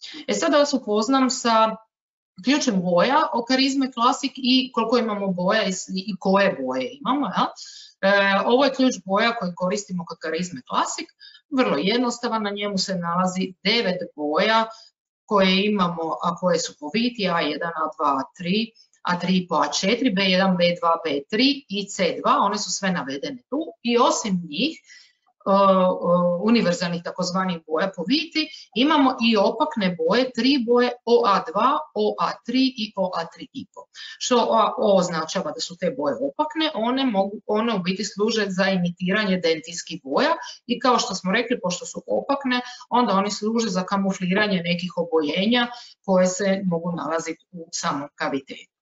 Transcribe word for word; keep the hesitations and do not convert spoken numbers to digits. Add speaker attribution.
Speaker 1: E sad da vas upoznam sa ključem boja okarizme Classic i koliko imamo boja i koje boje imamo. Ja? E, ovo je ključ boja koji koristimo kod okarizme Classic, vrlo jednostavan, na njemu se nalazi devet boja koje imamo, a koje su po viti A jedan, A dva, A tri, A tri po A četiri, B jedan, B dva, B tri i C dva, one su sve navedene tu i osim njih, Uh, uh, univerzalnih takozvanih boja po viti, imamo i opakne boje, tri boje O A dva, O A tri i O A tri i pol. Što O označava da su te boje opakne, one, mogu, one u biti služe za imitiranje dentijskih boja i kao što smo rekli, pošto su opakne, onda oni služe za kamufliranje nekih oboljenja koje se mogu nalaziti u samom kavitetu.